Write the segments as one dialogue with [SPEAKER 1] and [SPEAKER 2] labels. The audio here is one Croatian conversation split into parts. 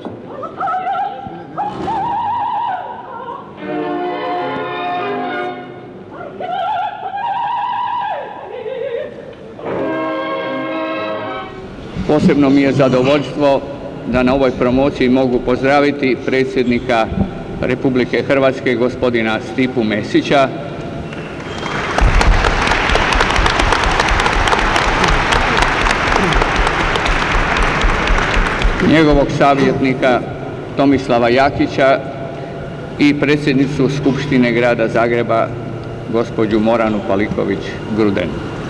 [SPEAKER 1] Posebno mi je zadovoljstvo da na ovoj promociji mogu pozdraviti predsjednika Republike Hrvatske, gospodina Stipu Mesića, njegovog savjetnika Tomislava Jakića i predsjednicu Skupštine Grada Zagreba, gospođu Moranu Paliković-Gruden.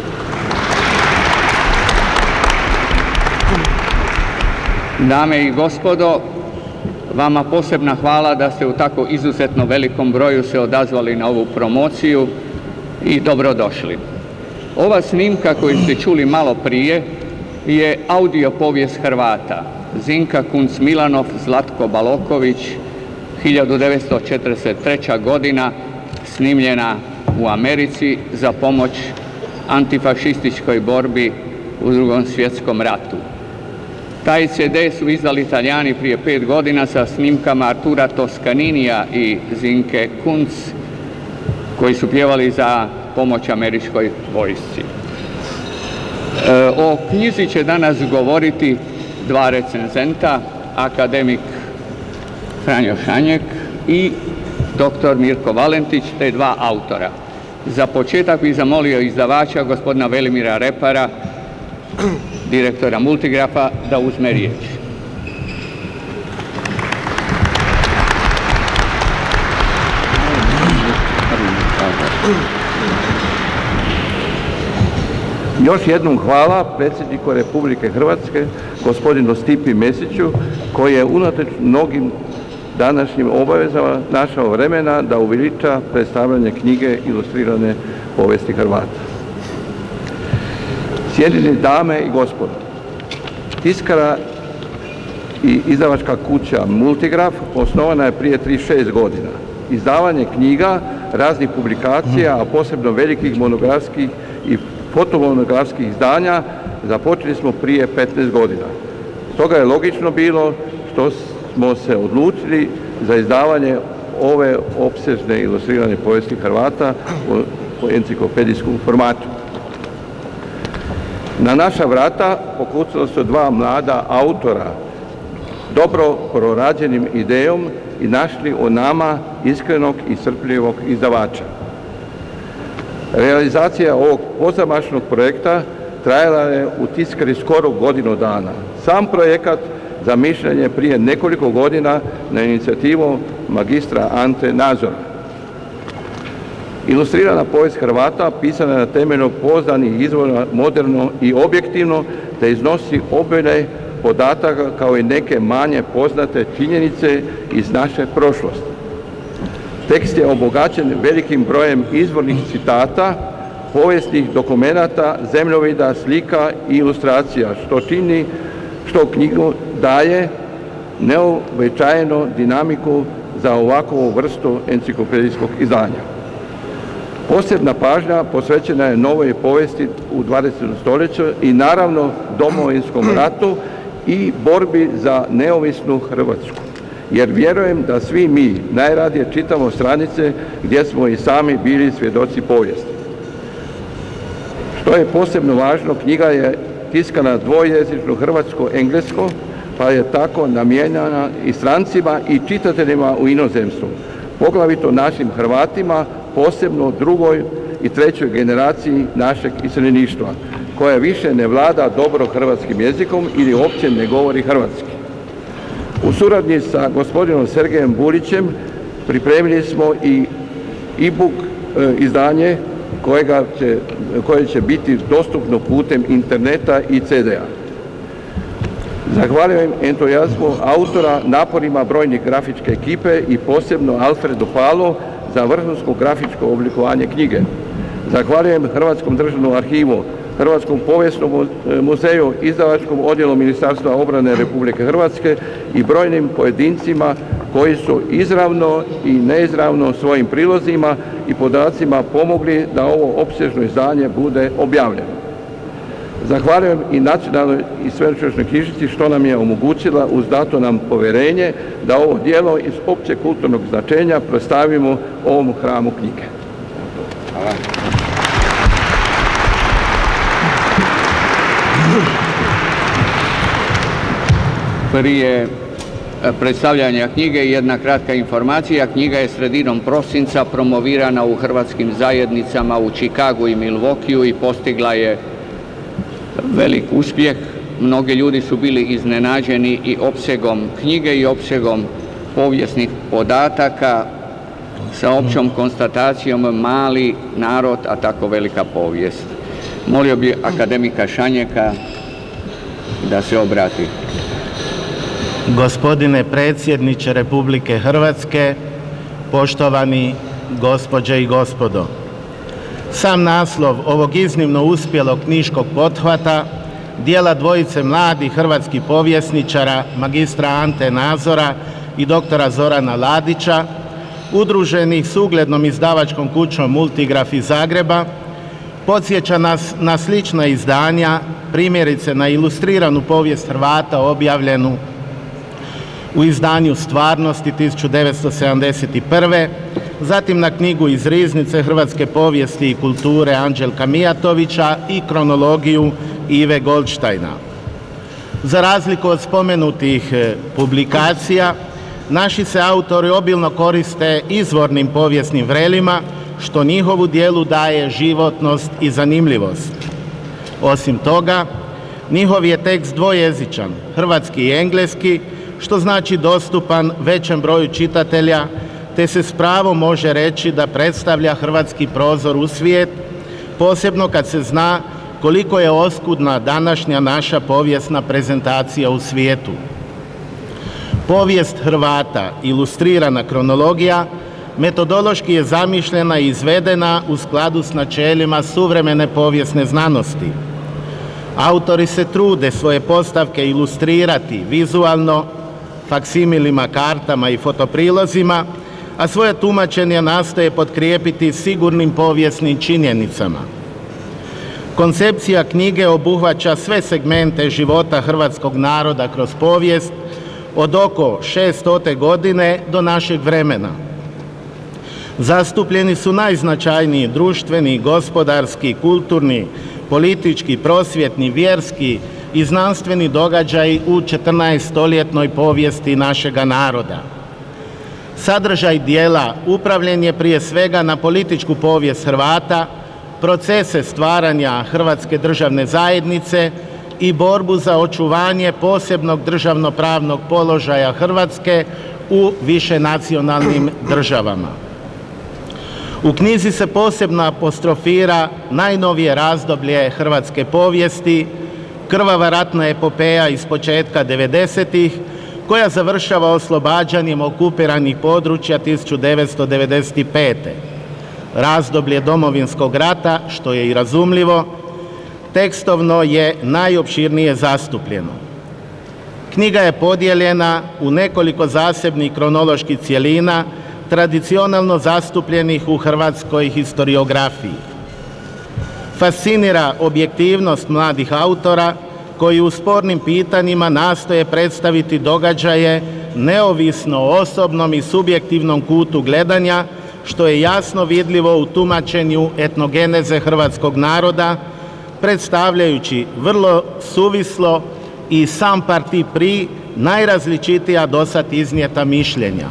[SPEAKER 1] Dame i gospodo, vama posebna hvala da ste u tako izuzetno velikom broju se odazvali na ovu promociju i dobrodošli. Ova snimka koju ste čuli malo prije je audio povijest Hrvata. Zinka Kunc-Milanov, Zlatko Baloković, 1943. godina, snimljena u Americi za pomoć antifašističkoj borbi u Drugom svjetskom ratu. Taj CD su izdali Italijani prije 5 godina sa snimkama Artura Toskaninija i Zinke Kunc, koji su pjevali za pomoć američkoj vojsci. O knjizi će danas govoriti dva recenzenta, akademik Franjo Šanjek i dr. Mirko Valentić, te dva autora. Za početak bih zamolio izdavača, gospodina Velimira Repara, direktora Multigrafa, da uzme riječ.
[SPEAKER 2] Još jednom hvala predsjedniku Republike Hrvatske, gospodinu Stipi Mesiću, koji je unatoč mnogim današnjim obavezama našao vremena da uveliča predstavljanje knjige Ilustrirane povijesti Hrvata. Cijenjene dame i gospodo, tiskara i izdavačka kuća Multigraf osnovana je prije 36 godina. Izdavanje knjiga, raznih publikacija, a posebno velikih monografskih i fotomonografskih izdanja započeli smo prije 15 godina. Stoga je logično bilo što smo se odlučili za izdavanje ove opsežne ilustrirane povijesti Hrvata u enciklopedijskom formatu. Na naša vrata pokucala su dva mlada autora dobro prorađenim idejom i našli u nama iskrenog i strpljivog izdavača. Realizacija ovog pozamašnog projekta trajala je u tiskari skoro godinu dana. Sam projekat zamišljen je prije nekoliko godina na inicijativu magistra Ante Nazora. Ilustrirana povijest Hrvata pisana je na temelju pouzdanih izvora, moderno i objektivno, te iznosi obilje podataka kao i neke manje poznate činjenice iz naše prošlosti. Tekst je obogaćen velikim brojem izvornih citata, povijesnih dokumenata, zemljovida, slika i ilustracija, što knjigu daje neuobičajenu dinamiku za ovakvu vrstu enciklopedijskog izdanja. Posebna pažnja posvećena je novoj povijesti u 20. stoljeću i naravno Domovinskom ratu i borbi za neovisnu Hrvatsku. Jer vjerujem da svi mi najradije čitamo stranice gdje smo i sami bili svjedoci povijesti. Što je posebno važno, knjiga je tiskana dvojezično hrvatsko-englesko, pa je tako namijenjena i strancima i čitateljima u inozemstvu, poglavito našim Hrvatima, posebno drugoj i trećoj generaciji našeg iseljeništva, koja više ne vlada dobro hrvatskim jezikom ili uopće ne govori hrvatski. U suradnji sa gospodinom Sergejem Burićem pripremili smo i e-book izdanje koje će biti dostupno putem interneta i CD-a. Zahvaljujem entuzijazmu autora, naporima brojnih grafičke ekipe i posebno Alfredu Palu za vrhunsko grafičko oblikovanje knjige. Zahvaljujem Hrvatskom državnom arhivu, Hrvatskom povijesnom muzeju, izdavačkom odjelu Ministarstva obrane Republike Hrvatske i brojnim pojedincima koji su izravno i neizravno svojim prilozima i podacima pomogli da ovo opsežno izdanje bude objavljeno. Zahvaljujem i Nacionalnoj i sveučilišnoj knjižnici što nam je omogućila uz dato nam povjerenje da ovo djelo iz opće kulturnog značenja predstavimo ovom hramu knjige. Hvala.
[SPEAKER 1] Prije predstavljanja knjige jedna kratka informacija. Knjiga je sredinom prosinca promovirana u hrvatskim zajednicama u Chicagu i Milwaukeeu i postigla je velik uspjeh. Mnogi ljudi su bili iznenađeni i opsegom knjige i opsegom povijesnih podataka sa općom konstatacijom mali narod, a tako velika povijest. Molio bi akademika Šanjeka da se obrati.
[SPEAKER 3] Gospodine predsjedniče Republike Hrvatske, poštovani gospođe i gospodo. Sam naslov ovog iznimno uspjelog knjiškog pothvata, dijela dvojice mladih hrvatskih povjesničara, magistra Ante Nazora i doktora Zorana Ladića, udruženih s uglednom izdavačkom kućom Multigraf iz Zagreba, podsjeća nas na slična izdanja, primjerice na ilustriranu povijest Hrvata objavljenu u izdanju Stvarnosti 1971. Zatim na knjigu iz Riznice hrvatske povijesti i kulture Anđelka Mijatovića i kronologiju Ive Goldštajna. Za razliku od spomenutih publikacija, naši se autori obilno koriste izvornim povijesnim vrelima, što njihovu djelu daje životnost i zanimljivost. Osim toga, njihov je tekst dvojezičan, hrvatski i engleski, što znači dostupan većem broju čitatelja, te se s pravom može reći da predstavlja hrvatski prozor u svijet, posebno kad se zna koliko je oskudna današnja naša povijesna prezentacija u svijetu. Povijest Hrvata, ilustrirana kronologija, metodološki je zamišljena i izvedena u skladu s načelima suvremene povijesne znanosti. Autori se trude svoje postavke ilustrirati vizualno, faksimilima, kartama i fotoprilozima, a svoje tumačenje nastoje potkrijepiti sigurnim povijesnim činjenicama. Koncepcija knjige obuhvaća sve segmente života hrvatskog naroda kroz povijest od oko 600. godine do našeg vremena. Zastupljeni su najznačajniji društveni, gospodarski, kulturni, politički, prosvjetni, vjerski i znanstveni događaji u 14-stoljetnoj povijesti našega naroda. Sadržaj dijela upravljen je prije svega na političku povijest Hrvata, procese stvaranja Hrvatske državne zajednice i borbu za očuvanje posebnog državnopravnog položaja Hrvatske u višenacionalnim državama. U knjizi se posebno apostrofira najnovije razdoblje hrvatske povijesti, krvava ratna epopeja iz početka 90-ih, koja završava oslobađanjem okupiranih područja 1995. Razdoblje Domovinskog rata, što je i razumljivo, tekstovno je najopširnije zastupljeno. Knjiga je podijeljena u nekoliko zasebnih kronoloških cjelina, tradicionalno zastupljenih u hrvatskoj historiografiji. Fascinira objektivnost mladih autora koji u spornim pitanjima nastoje predstaviti događaje neovisno o osobnom i subjektivnom kutu gledanja, što je jasno vidljivo u tumačenju etnogeneze hrvatskog naroda, predstavljajući vrlo suvislo i sam parti pri najrazličitija dosad iznijeta mišljenja.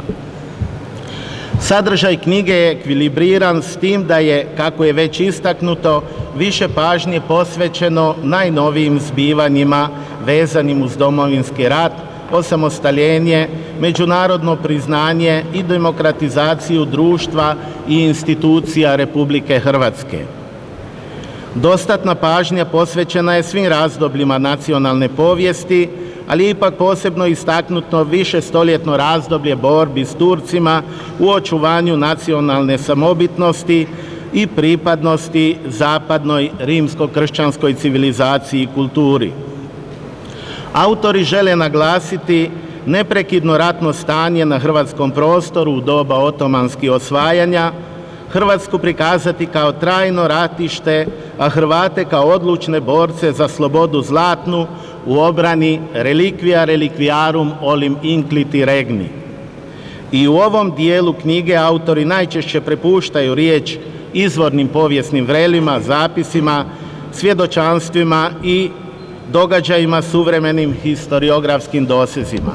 [SPEAKER 3] Sadržaj knjige je ekvilibriran s tim da je, kako je već istaknuto, više pažnje posvećeno najnovijim zbivanjima vezanim uz Domovinski rat, osamostaljenje, međunarodno priznanje i demokratizaciju društva i institucija Republike Hrvatske. Dostatna pažnja posvećena je svim razdobljima nacionalne povijesti, ali je ipak posebno istaknuto višestoljetno razdoblje borbi s Turcima u očuvanju nacionalne samobitnosti i pripadnosti zapadnoj rimsko-kršćanskoj civilizaciji i kulturi. Autori žele naglasiti neprekidno ratno stanje na hrvatskom prostoru u doba otomanskih osvajanja, Hrvatsku prikazati kao trajno ratište, a Hrvate kao odlučne borce za slobodu zlatnu u obrani relikvija relikvijarum olim incliti regni. I u ovom dijelu knjige autori najčešće prepuštaju riječ izvornim povijesnim vrelima, zapisima, svjedočanstvima i događajima suvremenim historiografskim dosezima.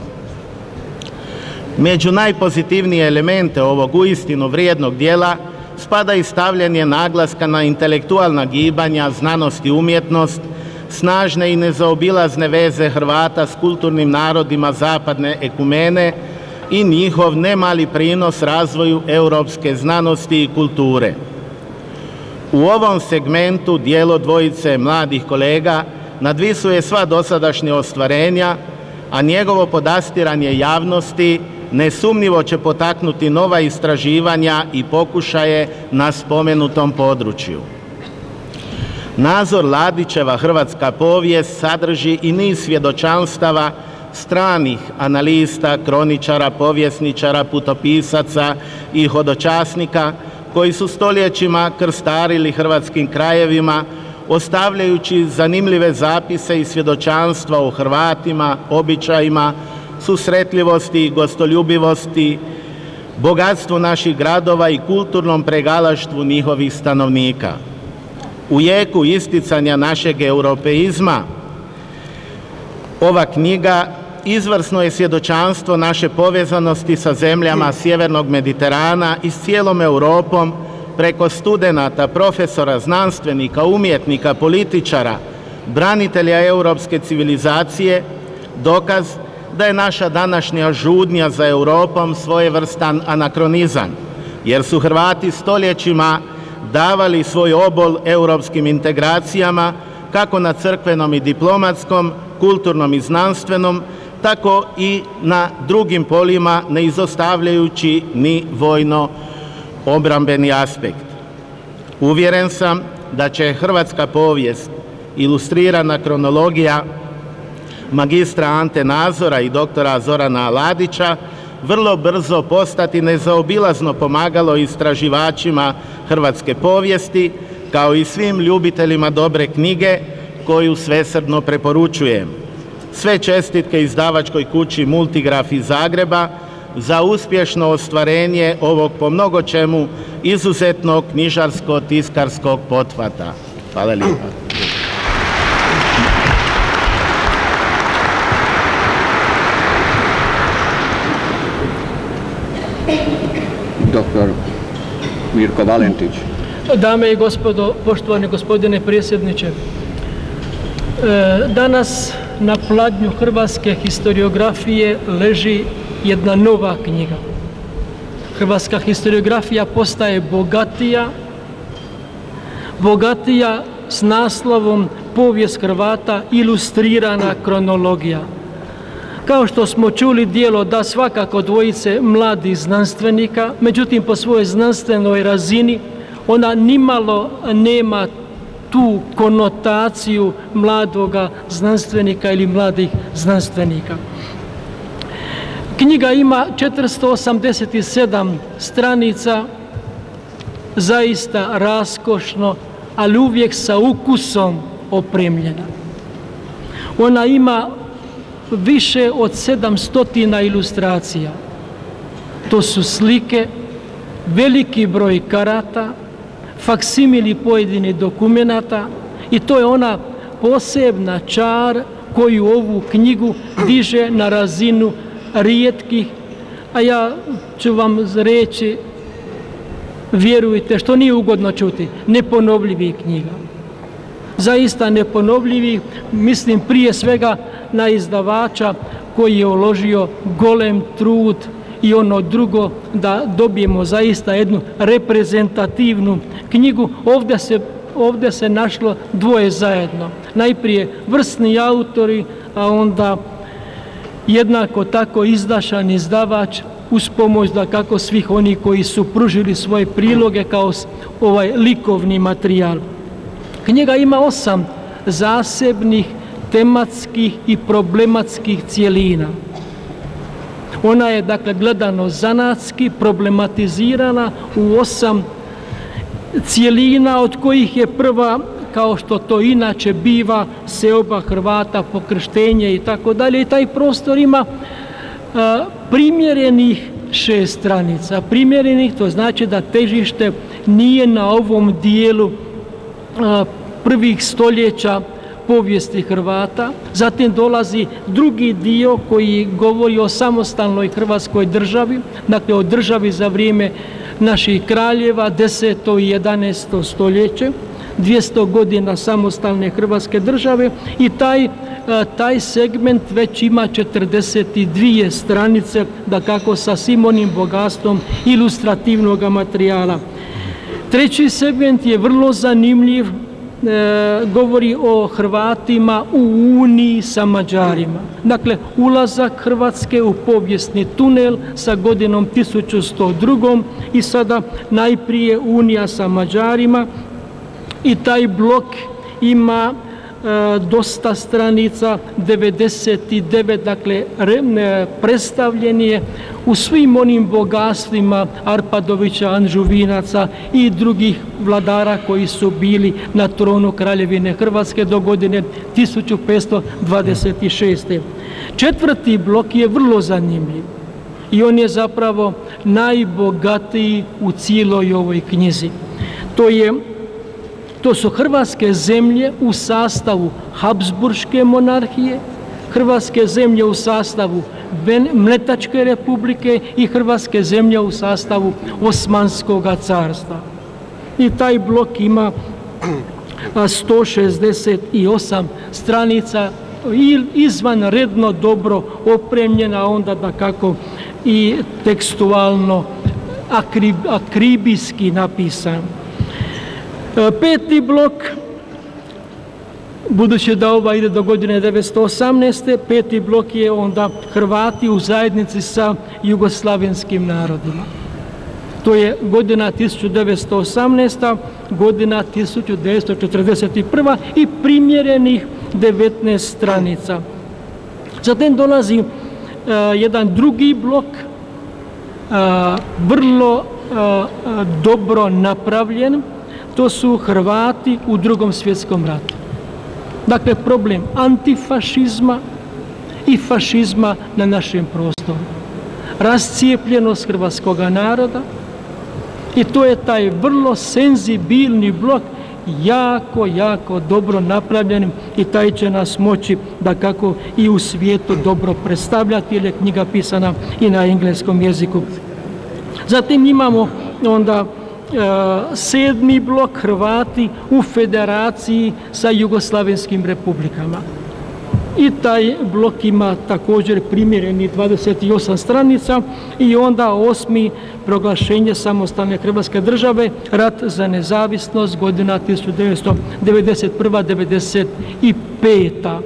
[SPEAKER 3] Među najpozitivnije elemente ovog uistinu vrijednog dijela spada i stavljanje naglaska na intelektualna gibanja, znanost i umjetnost, snažne i nezaobilazne veze Hrvata s kulturnim narodima zapadne ekumene i njihov nemali prinos razvoju europske znanosti i kulture. U ovom segmentu djelo dvojice mladih kolega nadvisuje sva dosadašnja ostvarenja, a njegovo podastiranje javnosti nesumnjivo će potaknuti nova istraživanja i pokušaje na spomenutom području. Nazor Ladićeva Hrvatska povijest sadrži i niz svjedočanstava stranih analista, kroničara, povjesničara, putopisaca i hodočasnika koji su stoljećima krstarili hrvatskim krajevima, ostavljajući zanimljive zapise i svjedočanstva o Hrvatima, običajima, susretljivosti, gostoljubivosti, bogatstvu naših gradova i kulturnom pregalaštvu njihovih stanovnika. U jeku isticanja našeg europeizma ova knjiga izvrsno je svjedočanstvo naše povezanosti sa zemljama Sjevernog Mediterana i s cijelom Europom preko studenata, profesora, znanstvenika, umjetnika, političara, branitelja europske civilizacije, dokaz da je naša današnja žudnja za Europom svojevrstan anakronizam, jer su Hrvati stoljećima davali svoj obol europskim integracijama, kako na crkvenom i diplomatskom, kulturnom i znanstvenom, tako i na drugim poljima, ne izostavljajući ni vojno-obrambeni aspekt. Uvjeren sam da će hrvatska povijest, ilustrirana kronologija magistra Ante Nazora i doktora Zorana Ladića, vrlo brzo postati nezaobilazno pomagalo istraživačima hrvatske povijesti, kao i svim ljubiteljima dobre knjige koju svesrdno preporučujem. Sve čestitke izdavačkoj kući Multigraf iz Zagreba za uspješno ostvarenje ovog po mnogo čemu izuzetnog knjižarsko-tiskarskog pothvata. Hvala lijepa.
[SPEAKER 1] Doktor Mirko Valentić.
[SPEAKER 4] Dame i gospodo, poštovani gospodine predsjedniče, danas na pladnju hrvatske historiografije leži jedna nova knjiga. Hrvatska historiografija postaje bogatija s naslovom Povijest Hrvata, ilustrirana kronologija. Kao što smo čuli, djelo da svakako dvojice mladih znanstvenika, međutim po svojoj znanstvenoj razini ona nimalo nema tu konotaciju mladoga znanstvenika ili mladih znanstvenika. Knjiga ima 487 stranica, zaista raskošno, ali uvijek sa ukusom opremljena. Ona ima više od 700 ilustracija. To su slike, veliki broj karata, faksimili pojedinih dokumenata i to je ona posebna čar koju ovu knjigu diže na razinu rijetkih, a ja ću vam reći, vjerujte, što nije ugodno čuti, neponovljivih knjiga. Zaista neponovljivih, mislim prije svega na izdavača koji je uložio golem trud i ono drugo, da dobijemo zaista jednu reprezentativnu knjigu. Ovdje se našlo dvoje zajedno. Najprije vrsni autori, a onda jednako tako izdašan izdavač uz pomoć dakako svih onih koji su pružili svoje priloge kao ovaj likovni materijal. Knjiga ima 8 zasebnih tematskih i problematskih cjelina. Ona je dakle gledano zanatski problematizirana u 8 cijelina od kojih je prva, kao što to inače biva, seoba Hrvata, pokrštenje i tako dalje. I taj prostor ima primjerenih 6 stranica. Primjerenih, to znači da težište nije na ovom dijelu prvih stoljeća povijesti Hrvata. Zatim dolazi drugi dio koji govori o samostalnoj Hrvatskoj državi, dakle o državi za vrijeme naših kraljeva, 10. i 11. stoljeće, 200 godina samostalne Hrvatske države, i taj segment već ima 42 stranice, dakako sa svim onim bogatstvom ilustrativnog materijala. Treći segment je vrlo zanimljiv, govori o Hrvatima u uniji sa Mađarima. Dakle, ulazak Hrvatske u povijesni tunel sa godinom 1102. i sada najprije unija sa Mađarima, i taj blok ima dosta stranica, 99, dakle predstavljen je u svim onim bogatstvima Arpadovića, Anžuvinaca i drugih vladara koji su bili na tronu Kraljevine Hrvatske do godine 1526. Četvrti blok je vrlo zanimljiv i on je zapravo najbogatiji u cijeloj ovoj knjizi. To su hrvatske zemlje u sastavu Habsburške monarhije, hrvatske zemlje u sastavu Mletačke republike i hrvatske zemlje u sastavu Osmanskog carstva. I taj blok ima 168 stranica, izvanredno dobro opremljena, onda dakako i tekstualno akribijski napisan. Peti blok, budući da ova ide do godine 1918. Peti blok je onda Hrvati u zajednici sa jugoslavenskim narodima. To je godina 1918. godina 1941. i primjerenih 19 stranica. Zatim dolazi jedan drugi blok, vrlo dobro napravljen. To su Hrvati u Drugom svjetskom ratu. Dakle, problem antifašizma i fašizma na našem prostoru. Rascijepljenost hrvatskog naroda, i to je taj vrlo senzibilni blok, jako, jako dobro napravljen, i taj će nas moći dakako i u svijetu dobro predstavljati, jer je knjiga pisana i na engleskom jeziku. Zatim imamo onda 7. blok, Hrvati u federaciji sa jugoslavenskim republikama. I taj blok ima također primjerenih 28 stranica, i onda 8. proglašenje samostalne Hrvatske države, rat za nezavisnost, godina 1991-1995.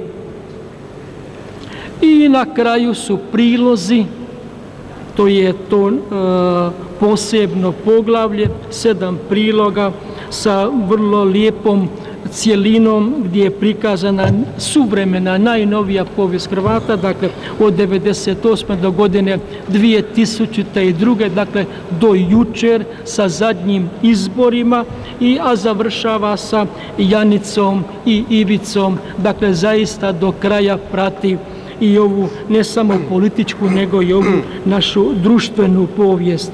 [SPEAKER 4] I na kraju su prilozi, to je to posebno poglavlje, 7 priloga sa vrlo lijepom cijelinom gdje je prikazana suvremena, najnovija povijest Hrvata, dakle od 1998. do godine 2002. dakle do jučer sa zadnjim izborima, a završava sa Janicom i Ivicom, dakle zaista do kraja prati i ovu ne samo političku nego i ovu našu društvenu povijest.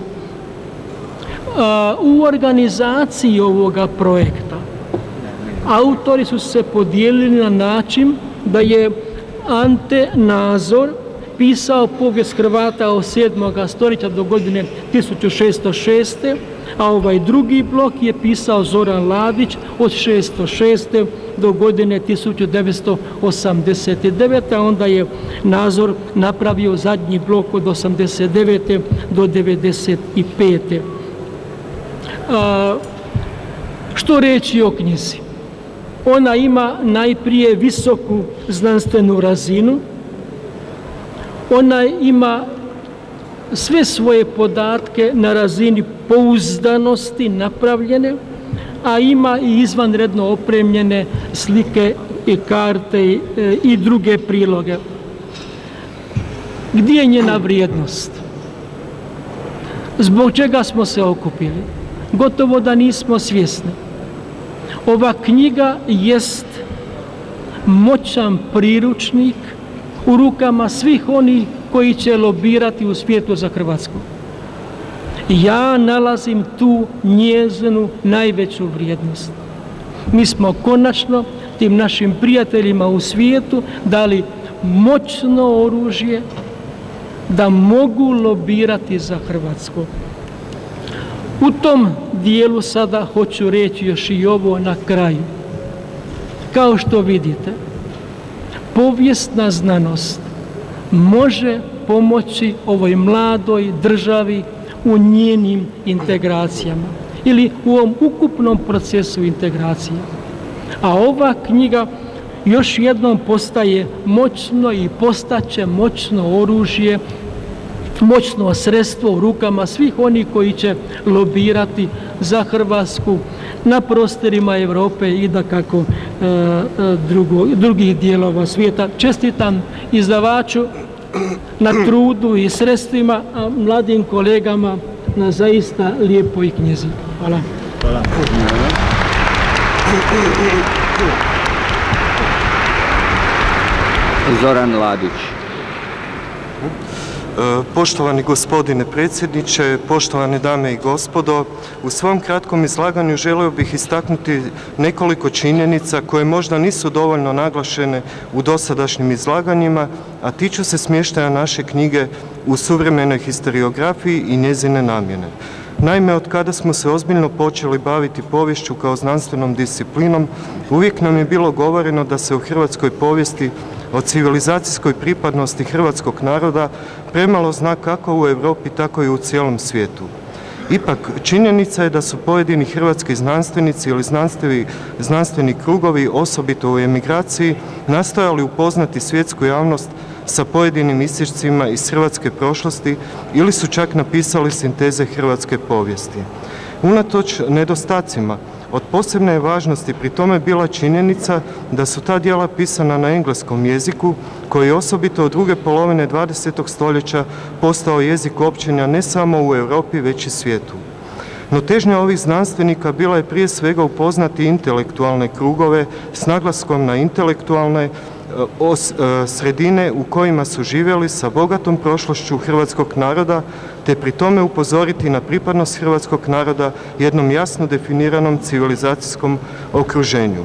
[SPEAKER 4] U organizaciji ovoga projekta autori su se podijelili na način da je Ante Nazor pisao povijest Hrvata od 7. stoljeća do godine 1606. a ovaj drugi blok je pisao Zoran Ladić od 606. do godine 1989. a onda je Nazor napravio zadnji blok od 89. do 95. Što reći o knjizi? Ona ima najprije visoku znanstvenu razinu, ona ima sve svoje podatke na razini pouzdanosti napravljene, a ima i izvanredno opremljene slike i karte i druge priloge. Gdje je njena vrijednost? Zbog čega smo se okupili? gotovo da nismo svjesni. Ova knjiga jest moćan priručnik u rukama svih onih koji će lobirati u svijetu za Hrvatsku. Ja nalazim tu njezinu najveću vrijednost. Mi smo konačno tim našim prijateljima u svijetu dali moćno oružje da mogu lobirati za Hrvatsku. U tom dijelu sada hoću reći još i ovo na kraju. Kao što vidite, povijesna znanost može pomoći ovoj mladoj državi u njenim integracijama ili u ovom ukupnom procesu integracije. A ova knjiga još jednom postaje moćno i postaće moćno oružje, moćno sredstvo u rukama svih onih koji će lobirati za Hrvatsku na prostorima Europe i dakako drugih dijelova svijeta. Čestitam izdavaču na trudu i sredstvima, a mladim kolegama na zaista lijepoj knjizi. Hvala.
[SPEAKER 3] Hvala.
[SPEAKER 1] Zoran Ladić.
[SPEAKER 5] Poštovani gospodine predsjedniče, poštovane dame i gospodo, u svom kratkom izlaganju želio bih istaknuti nekoliko činjenica koje možda nisu dovoljno naglašene u dosadašnjim izlaganjima, a tiču se smještaja naše knjige u suvremenoj historiografiji i njezine namjene. Naime, od kada smo se ozbiljno počeli baviti poviješću kao znanstvenom disciplinom, uvijek nam je bilo govoreno da se u hrvatskoj povijesti o civilizacijskoj pripadnosti hrvatskog naroda premalo zna kako u Europi, tako i u cijelom svijetu. Ipak, činjenica je da su pojedini hrvatski znanstvenici ili znanstveni krugovi, osobito u emigraciji, nastojali upoznati svjetsku javnost sa pojedinim isječcima iz hrvatske prošlosti ili su čak napisali sinteze hrvatske povijesti. Unatoč nedostacima, od posebne je važnosti pri tome bila činjenica da su ta djela pisana na engleskom jeziku, koji je osobito od druge polovine 20. stoljeća postao jezik općenja ne samo u Europi, već i svijetu. No težnja ovih znanstvenika bila je prije svega upoznati intelektualne krugove s naglaskom na intelektualne sredine u kojima su živjeli sa bogatom prošlošću hrvatskog naroda, te pri tome upozoriti na pripadnost hrvatskog naroda jednom jasno definiranom civilizacijskom okruženju.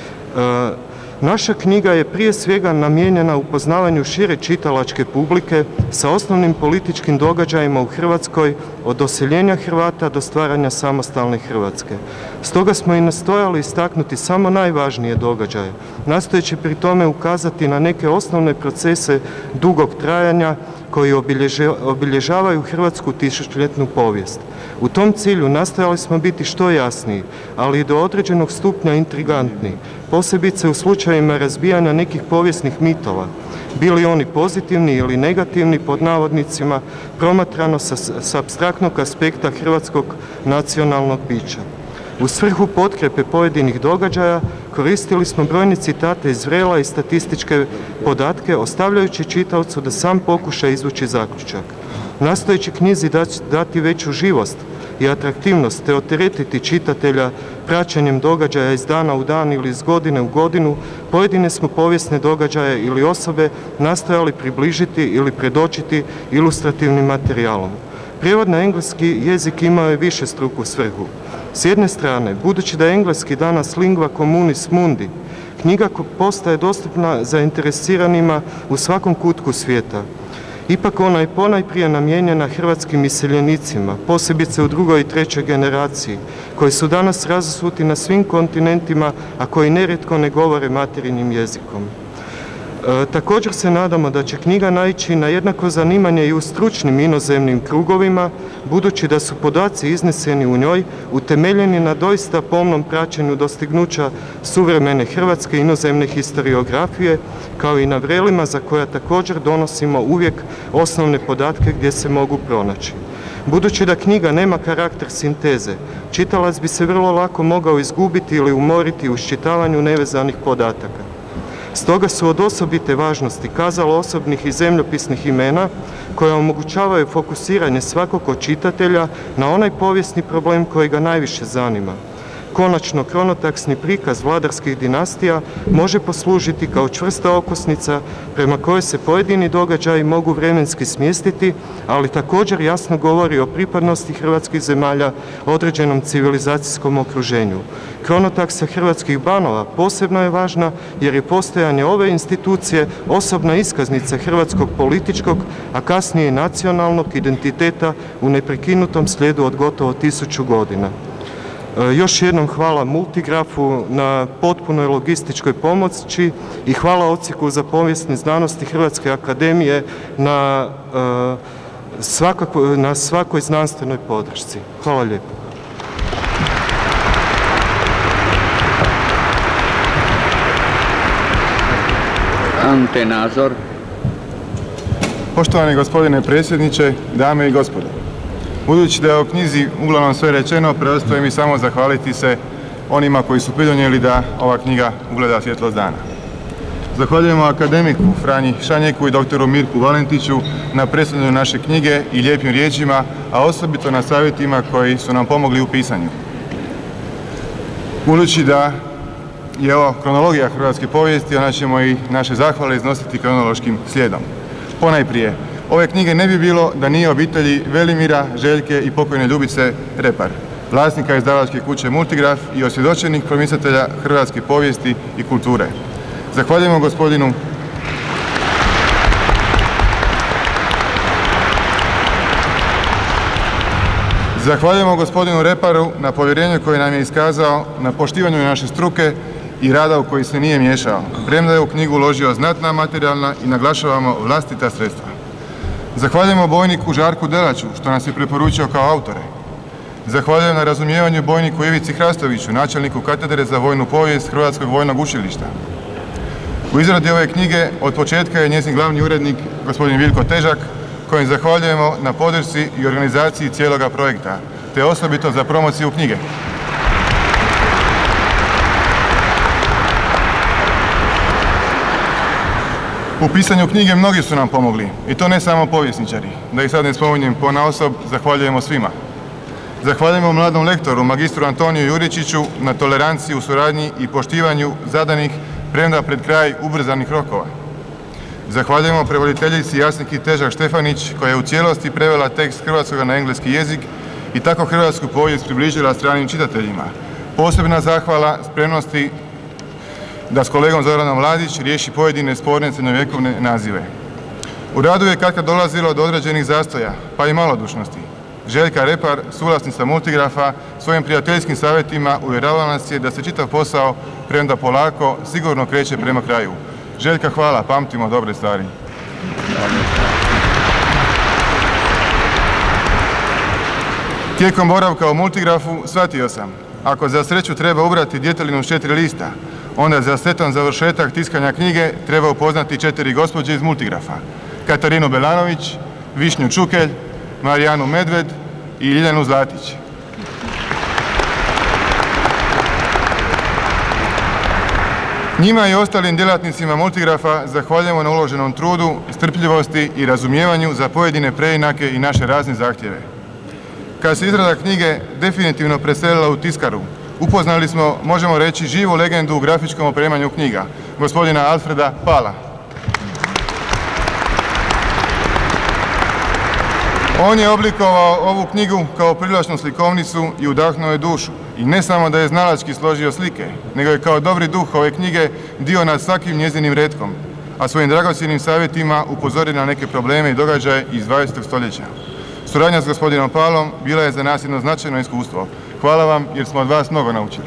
[SPEAKER 5] Naša knjiga je prije svega namijenjena upoznavanju šire čitalačke publike sa osnovnim političkim događajima u Hrvatskoj od doseljenja Hrvata do stvaranja samostalne Hrvatske. Stoga smo i nastojali istaknuti samo najvažnije događaje, nastojeći pri tome ukazati na neke osnovne procese dugog trajanja koji obilježavaju hrvatsku tisućljetnu povijest. U tom cilju nastojali smo biti što jasniji, ali i do određenog stupnja intrigantniji, posebice u slučajevima razbijanja nekih povijesnih mitova, bili oni pozitivni ili negativni pod navodnicima, promatrano sa apstraktnog aspekta hrvatskog nacionalnog bića. U svrhu potkrepe pojedinih događaja koristili smo brojne citate iz vrela i statističke podatke, ostavljajući čitaocu da sam pokuša izvući zaključak. Nastojeći knjizi dati veću živost i atraktivnost te oteretiti čitatelja praćenjem događaja iz dana u dan ili iz godine u godinu, pojedine smo povijesne događaje ili osobe nastojali približiti ili predočiti ilustrativnim materijalom. Prijevod na engleski jezik imao je višestruku svrhu. S jedne strane, budući da je engleski danas lingua communis mundi, knjiga postaje dostupna zainteresiranima u svakom kutku svijeta. Ipak ona je ponajprije namijenjena hrvatskim iseljenicima, posebice u drugoj i trećoj generaciji, koji su danas razasuti na svim kontinentima, a koji nerijetko ne govore materinjim jezikom. Također se nadamo da će knjiga naići na jednako zanimanje i u stručnim inozemnim krugovima, budući da su podaci izneseni u njoj utemeljeni na doista pomnom praćenju dostignuća suvremene hrvatske inozemne historiografije, kao i na vrelima za koja također donosimo uvijek osnovne podatke gdje se mogu pronaći. Budući da knjiga nema karakter sinteze, čitalac bi se vrlo lako mogao izgubiti ili umoriti u iščitavanju nevezanih podataka. Stoga su od osobite važnosti kazala osobnih i zemljopisnih imena koja omogućavaju fokusiranje svakog čitatelja na onaj povijesni problem koji ga najviše zanima. Konačno, kronotaksni prikaz vladarskih dinastija može poslužiti kao čvrsta okosnica prema kojoj se pojedini događaji mogu vremenski smjestiti, ali također jasno govori o pripadnosti hrvatskih zemalja određenom civilizacijskom okruženju. Kronotaksa hrvatskih banova posebno je važna jer je postojanje ove institucije osobna iskaznica hrvatskog političkog, a kasnije i nacionalnog identiteta u neprekinutom slijedu od gotovo 1000 godina. Još jednom hvala Multigrafu na potpunoj logističkoj pomoći i hvala Odsjeku za povijesne znanosti Hrvatske akademije na svakoj znanstvenoj podršci. Hvala lijepo.
[SPEAKER 1] Ante Nazor.
[SPEAKER 6] Poštovani gospodine predsjedniče, dame i gospodo. Budući da je o knjizi uglavnom sve rečeno, preostaje mi samo zahvaliti se onima koji su pridonijeli da ova knjiga ugleda svjetlost dana. Zahvaljujemo akademiku Franji Šanjeku i doktoru Mirku Valentiću na predstavljanju naše knjige i lijepim riječima, a osobito na savjetima koji su nam pomogli u pisanju. Budući da je ovo kronologija hrvatske povijesti, onda ćemo i naše zahvale iznositi kronološkim slijedom. Ponajprije, ove knjige ne bi bilo da nije obitelji Velimira, Željke i pokojne Ljubice Repar, vlasnika izdavačke kuće Multigraf i osvjedočenih promicatelja hrvatske povijesti i kulture. Zahvaljujemo gospodinu Reparu na povjerenju koje nam je iskazao, na poštivanju naše struke i rada u koji se nije miješao, premda je u knjigu uložio znatna materijalna i naglašavamo vlastita sredstva. Zahvaljujemo bojniku Žarku Delaču što nas je preporučio kao autore. Zahvaljujem na razumijevanju bojniku Ivici Hrastoviću, načelniku katedre za vojnu povijest Hrvatskog vojnog učilišta. U izradi ove knjige od početka je njezin glavni urednik gospodin Vilko Težak, kojem zahvaljujemo na podršci i organizaciji cijeloga projekta, te osobito za promociju knjige. U pisanju knjige mnogi su nam pomogli, i to ne samo povjesničari. Da ih sad ne spominjem ponaosob, zahvaljujemo svima. Zahvaljujemo mladom lektoru, magistru Antoniju Juričiću, na toleranciji u suradnji i poštivanju zadanih, premda pred kraj ubrzanih rokova. Zahvaljujemo prevoditeljici Jasniki Težak Štefanić, koja je u cijelosti prevela tekst hrvatskoga na engleski jezik i tako hrvatsku povijest približila stranim čitateljima. Posebna zahvala spremnosti da s kolegom Zoranom Mladić riješi pojedine sporne srednjovjekovne nazive. U radu je katkad dolazilo do određenih zastoja, pa i malodušnosti. Željka Repar, suvlasnica Multigrafa, svojim prijateljskim savjetima uvjeravala nas je da se čitav posao, premda polako, sigurno kreće prema kraju. Željka, hvala, pamtimo dobre stvari. Tijekom boravka u Multigrafu shvatio sam, ako za sreću treba ubrati djetelinu s 4 lista, onda za sretan završetak tiskanja knjige treba upoznati 4 gospođe iz Multigrafa. Katarinu Belanović, Višnju Čukelj, Marijanu Medved i Ljiljanu Zlatić. Njima i ostalim djelatnicima Multigrafa zahvaljujemo na uloženom trudu, strpljivosti i razumijevanju za pojedine preinake i naše razne zahtjeve. Kad se izrada knjige definitivno preselila u tiskaru, upoznali smo, možemo reći, živu legendu u grafičkom opremanju knjiga, gospodina Alfreda Pala. On je oblikovao ovu knjigu kao privlačnu slikovnicu i udahnuo je dušu. I ne samo da je znalački složio slike, nego je kao dobri duh ove knjige dio nad svakim njezinim retkom, a svojim dragocjenim savjetima upozorio na neke probleme i događaje iz 20. stoljeća. Suradnja s gospodinom Palom bila je za nas jedno značajno iskustvo. Hvala vam jer smo od vas mnogo naučili.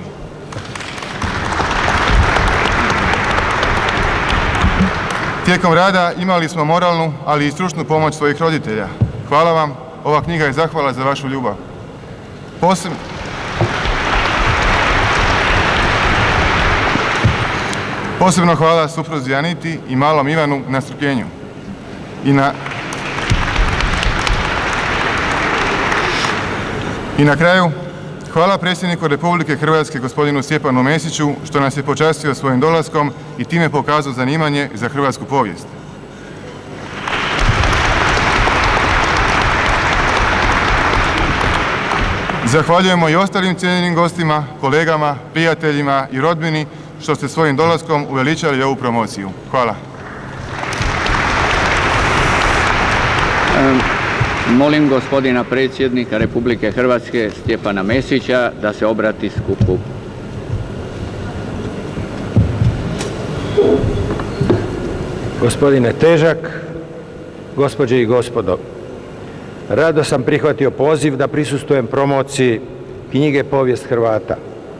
[SPEAKER 6] Tijekom rada imali smo moralnu, ali i stručnu pomoć svojih roditelja. Hvala vam, ova knjiga je zahvala za vašu ljubav. Posebno hvala supruzi Aniti i malom Ivanu na strpljenju. I na kraju, Hvala predsjedniku Republike Hrvatske gospodinu Stjepanu Mesiću što nas je počastio svojim dolaskom i time pokazao zanimanje za hrvatsku povijest. Zahvaljujemo i ostalim cijenjenim gostima, kolegama, prijateljima i rodbini što ste svojim dolaskom uveličali ovu promociju. Hvala.
[SPEAKER 1] Molim gospodina predsjednika Republike Hrvatske Stjepana Mesića da se obrati skupu.
[SPEAKER 7] Gospodine Težak, gospođe i gospodo, rado sam prihvatio poziv da prisustvujem promociji knjige Povijest Hrvata.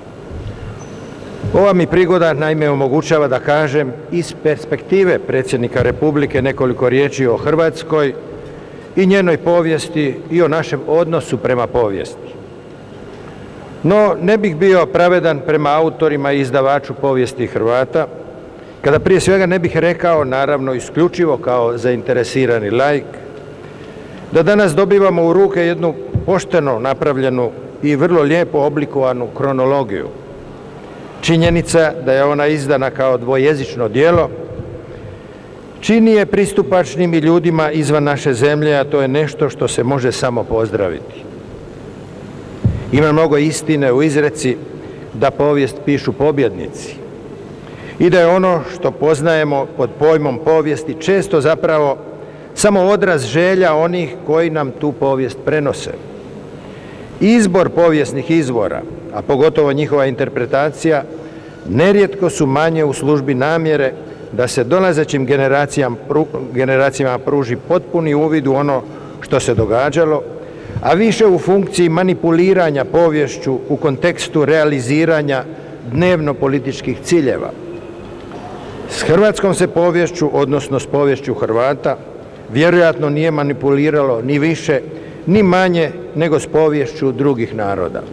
[SPEAKER 7] Ova mi prigoda naime omogućava da kažem iz perspektive predsjednika Republike nekoliko riječi o Hrvatskoj i njenoj povijesti i o našem odnosu prema povijesti. No, ne bih bio pravedan prema autorima i izdavaču povijesti Hrvata, kada prije svega ne bih rekao, naravno isključivo kao zainteresirani laik, da danas dobivamo u ruke jednu pošteno napravljenu i vrlo lijepo oblikovanu kronologiju. Činjenica da je ona izdana kao dvojezično djelo čini je pristupačnim i ljudima izvan naše zemlje, a to je nešto što se može samo pozdraviti. Ima mnogo istine u izreci da povijest pišu pobjednici i da je ono što poznajemo pod pojmom povijesti često zapravo samo odraz želja onih koji nam tu povijest prenose. Izbor povijesnih izvora, a pogotovo njihova interpretacija, nerijetko su manje u službi namjere da se dolazećim generacijama pruži potpuni uvid u ono što se događalo, a više u funkciji manipuliranja poviješću u kontekstu realiziranja dnevno-političkih ciljeva. S hrvatskom se poviješću, odnosno s poviješću Hrvata, vjerojatno nije manipuliralo ni više, ni manje nego s poviješću drugih naroda.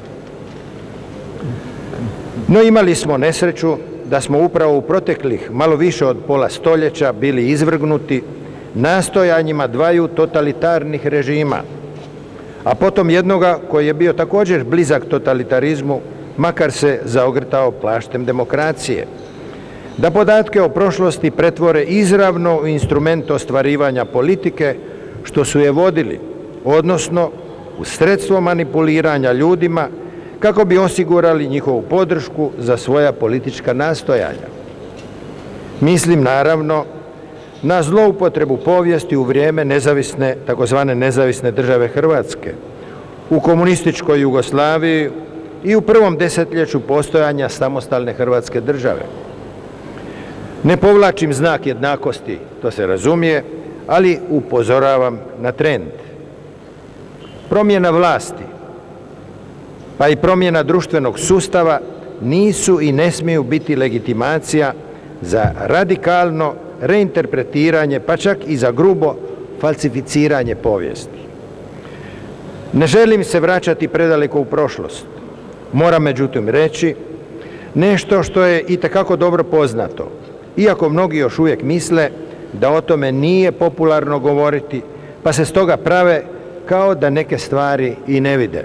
[SPEAKER 7] No imali smo nesreću da smo upravo u proteklih malo više od pola stoljeća bili izvrgnuti nastojanjima dvaju totalitarnih režima, a potom jednoga koji je bio također blizak totalitarizmu, makar se zaogrtao plaštem demokracije, da podatke o prošlosti pretvore izravno u instrument ostvarivanja politike što su je vodili, odnosno u sredstvo manipuliranja ljudima kako bi osigurali njihovu podršku za svoja politička nastojanja. Mislim naravno na zloupotrebu povijesti u vrijeme nezavisne, takozvane nezavisne države Hrvatske, u komunističkoj Jugoslaviji i u prvom desetljeću postojanja samostalne Hrvatske države. Ne povlačim znak jednakosti, to se razumije, ali upozoravam na trend. Promjena vlasti, pa i promjena društvenog sustava nisu i ne smiju biti legitimacija za radikalno reinterpretiranje, pa čak i za grubo falsificiranje povijesti. Ne želim se vraćati predaleko u prošlost. Moram međutim reći nešto što je itekako dobro poznato, iako mnogi još uvijek misle da o tome nije popularno govoriti, pa se stoga prave kao da neke stvari i ne vide.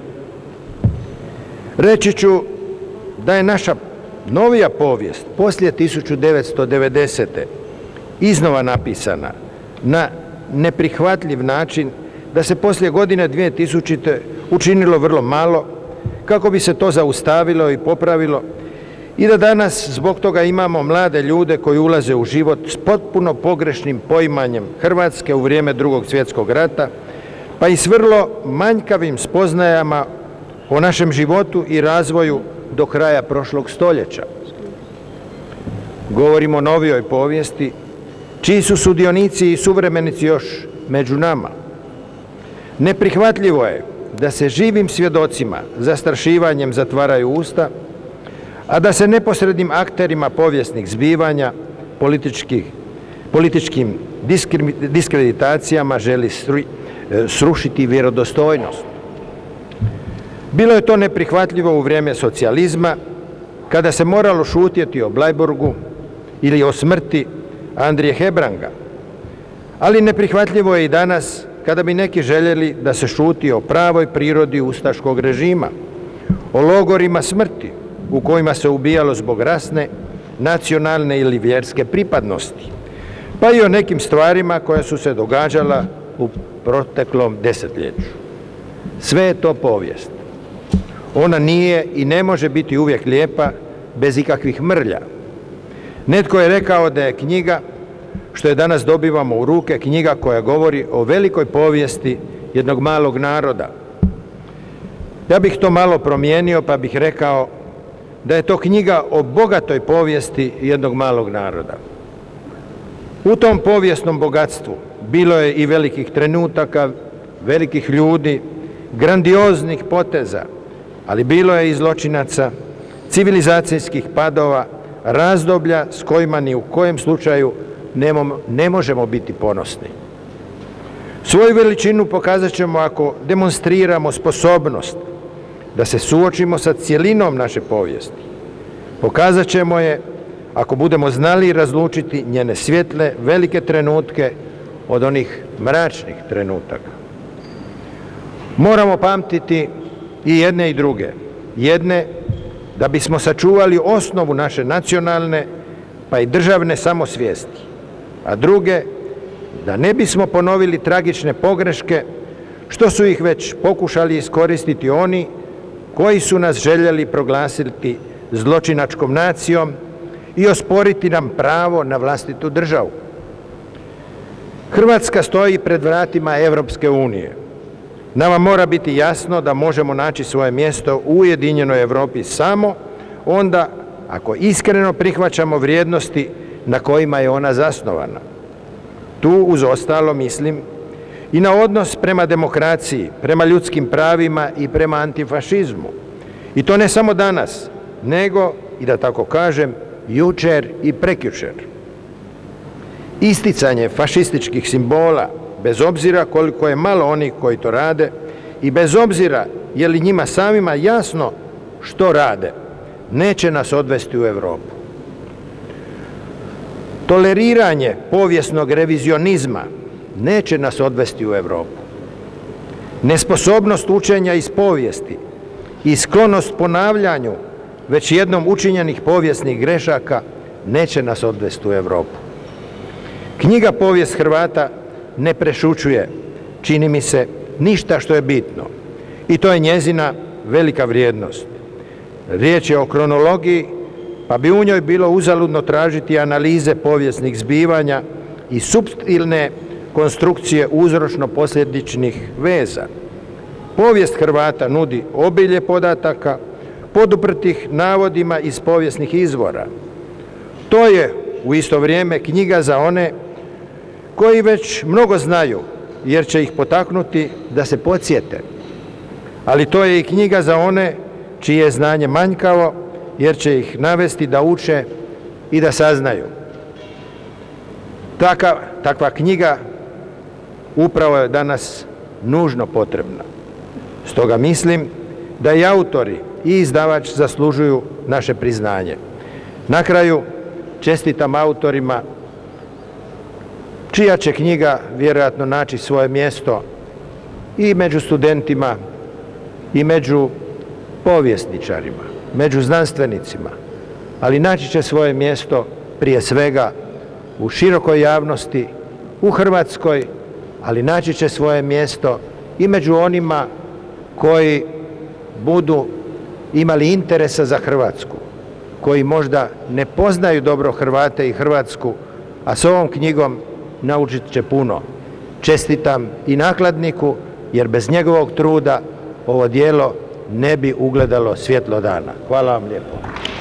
[SPEAKER 7] Reći ću da je naša novija povijest poslije 1990. iznova napisana na neprihvatljiv način, da se poslije godine 2000. učinilo vrlo malo kako bi se to zaustavilo i popravilo i da danas zbog toga imamo mlade ljude koji ulaze u život s potpuno pogrešnim poimanjem Hrvatske u vrijeme Drugog svjetskog rata, pa i s vrlo manjkavim spoznajama o našem životu i razvoju do kraja prošlog stoljeća. Govorimo o novijoj povijesti, čiji su sudionici i suvremenici još među nama. Neprihvatljivo je da se živim svjedocima zastrašivanjem zatvaraju usta, a da se neposrednim akterima povijesnih zbivanja, političkim diskreditacijama želi srušiti vjerodostojnost. Bilo je to neprihvatljivo u vrijeme socijalizma, kada se moralo šutjeti o Bleiburgu ili o smrti Andrije Hebranga, ali neprihvatljivo je i danas kada bi neki željeli da se šuti o pravoj prirodi ustaškog režima, o logorima smrti u kojima se ubijalo zbog rasne, nacionalne ili vjerske pripadnosti, pa i o nekim stvarima koja su se događala u proteklom desetljeću. Sve je to povijest. Ona nije i ne može biti uvijek lijepa bez ikakvih mrlja. Netko je rekao da je knjiga, što je danas dobivamo u ruke, knjiga koja govori o velikoj povijesti jednog malog naroda. Ja bih to malo promijenio pa bih rekao da je to knjiga o bogatoj povijesti jednog malog naroda. U tom povijesnom bogatstvu bilo je i velikih trenutaka, velikih ljudi, grandioznih poteza, ali bilo je i zločinaca, civilizacijskih padova, razdoblja s kojima ni u kojem slučaju ne možemo biti ponosni. Svoju veličinu pokazat ćemo ako demonstriramo sposobnost da se suočimo sa cjelinom naše povijesti. Pokazat ćemo je ako budemo znali razlučiti njene svjetle, velike trenutke od onih mračnih trenutaka. Moramo pamtiti i jedne i druge. Jedne, da bismo sačuvali osnovu naše nacionalne pa i državne samosvijesti, a druge, da ne bismo ponovili tragične pogreške što su ih već pokušali iskoristiti oni koji su nas željeli proglasiti zločinačkom nacijom i osporiti nam pravo na vlastitu državu. Hrvatska stoji pred vratima Europske unije. Nama mora biti jasno da možemo naći svoje mjesto u ujedinjenoj Europi samo onda ako iskreno prihvaćamo vrijednosti na kojima je ona zasnovana. Tu uz ostalo mislim i na odnos prema demokraciji, prema ljudskim pravima i prema antifašizmu. I to ne samo danas, nego, i da tako kažem, jučer i prekjučer. Isticanje fašističkih simbola, bez obzira koliko je malo onih koji to rade i bez obzira je li njima samima jasno što rade, neće nas odvesti u Europu. Toleriranje povijesnog revizionizma neće nas odvesti u Europu. Nesposobnost učenja iz povijesti i sklonost ponavljanju već jednom učinjenih povijesnih grešaka neće nas odvesti u Europu. Knjiga Povijest Hrvata ne prešućuje, čini mi se, ništa što je bitno. I to je njezina velika vrijednost. Riječ je o kronologiji, pa bi u njoj bilo uzaludno tražiti analize povijesnih zbivanja i suptilne konstrukcije uzročno-posljedičnih veza. Povijest Hrvata nudi obilje podataka, poduprtih navodima iz povijesnih izvora. To je u isto vrijeme knjiga za one koji već mnogo znaju, jer će ih potaknuti da se podsjete. Ali to je i knjiga za one čije je znanje manjkavo, jer će ih navesti da uče i da saznaju. Takva knjiga upravo je danas nužno potrebna. Stoga mislim da i autori i izdavač zaslužuju naše priznanje. Na kraju čestitam autorima čija će knjiga vjerojatno naći svoje mjesto i među studentima i među povjesničarima, među znanstvenicima, ali naći će svoje mjesto prije svega u širokoj javnosti, u Hrvatskoj, ali naći će svoje mjesto i među onima koji budu imali interesa za Hrvatsku, koji možda ne poznaju dobro Hrvate i Hrvatsku, a s ovom knjigom naučit će puno. Čestitam i nakladniku, jer bez njegovog truda ovo djelo ne bi ugledalo svjetlo dana. Hvala vam lijepo.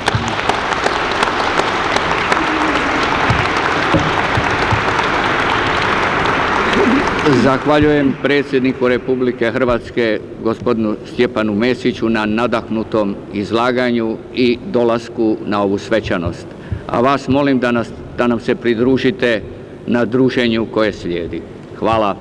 [SPEAKER 1] Zahvaljujem predsjedniku Republike Hrvatske, gospodinu Stjepanu Mesiću, na nadahnutom izlaganju i dolasku na ovu svečanost. A vas molim da nam se pridružite na druženju koje slijedi. Hvala.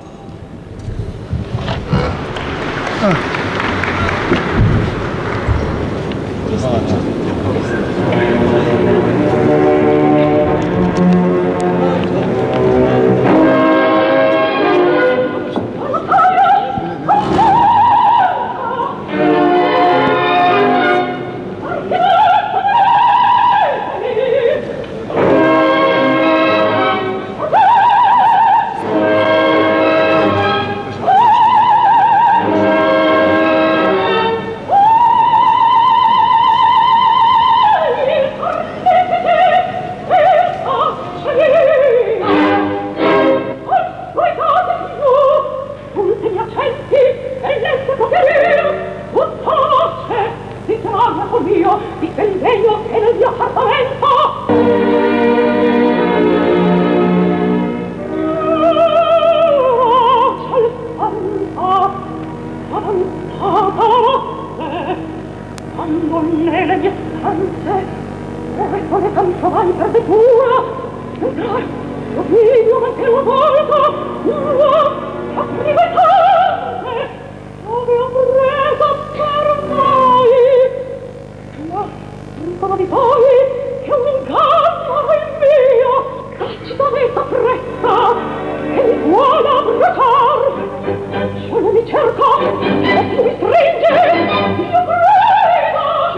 [SPEAKER 8] avanzata notte, quando nelle mie stanze, dove sole tanto vai per detura, io figlio anche una volta, la prima tante, dove ho preso per mai. Ma dicono di voi che un inganno è mio, cacci da me sta fretta, che mi vuole abbracciar. Se non mi cerca, e tu mi stringe, io prego.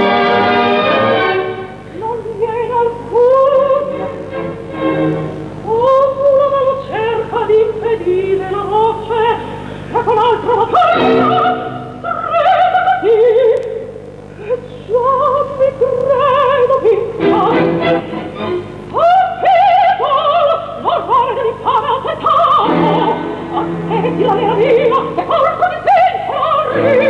[SPEAKER 8] Non viene alcun, uno lo cerca di impedire la voce, e con altro la porta, stretati, e già mi credo vinta. L'orrore dell'infame aspettato, aspetti la meraviglia, e forza di senso